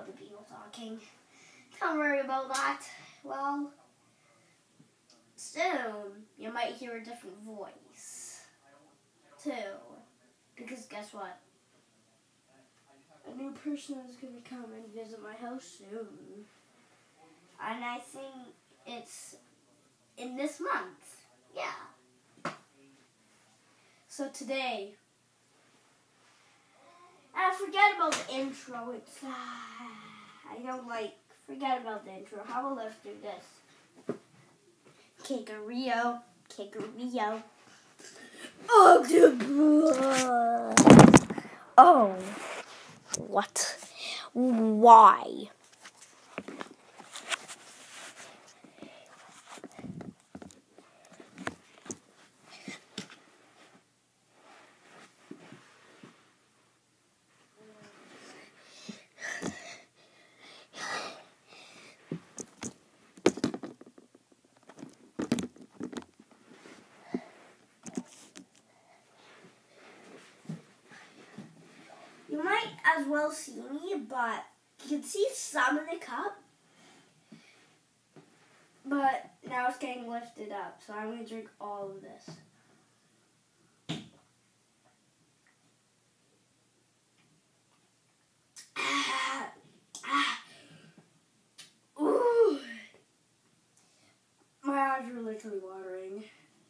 the people talking. Don't worry about that. Well, soon you might hear a different voice, too. Because guess what? A new person is going to come and visit my house soon. And I think it's in this month. Yeah. So today, forget about the intro. It's, I don't forget about the intro. How about let's do this? Kikario. Oh, what? Why? You might as well see me, but you can see some of the cup. But now it's getting lifted up, so I'm going to drink all of this. Ooh. My eyes are literally watering.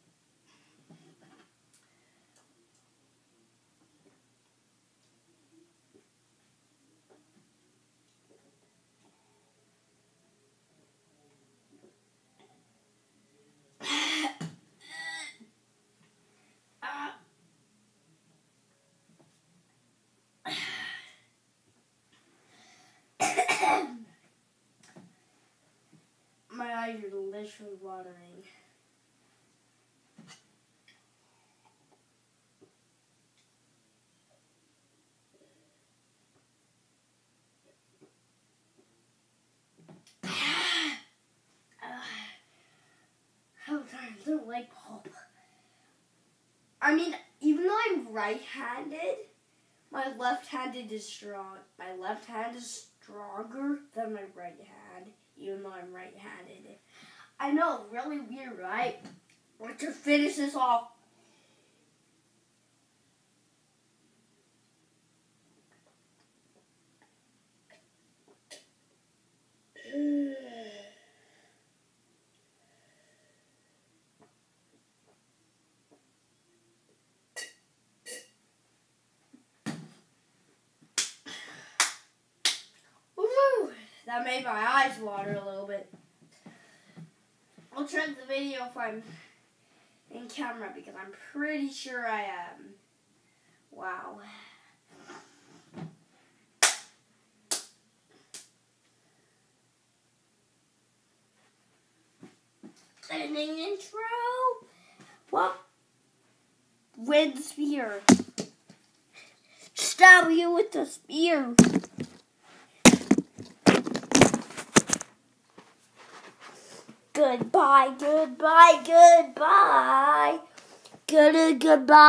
My eyes are literally watering. I don't like pulp. I mean, even though I'm right-handed, my left-handed is strong. My left hand is stronger than my right hand, even though I'm right-handed. I know, really weird, right? Let's just finish this off. That made my eyes water a little bit. I'll check the video if I'm in camera because I'm pretty sure I am. Wow. Ending intro. What? Wind spear. Stab you with the spear. Goodbye. Goodbye.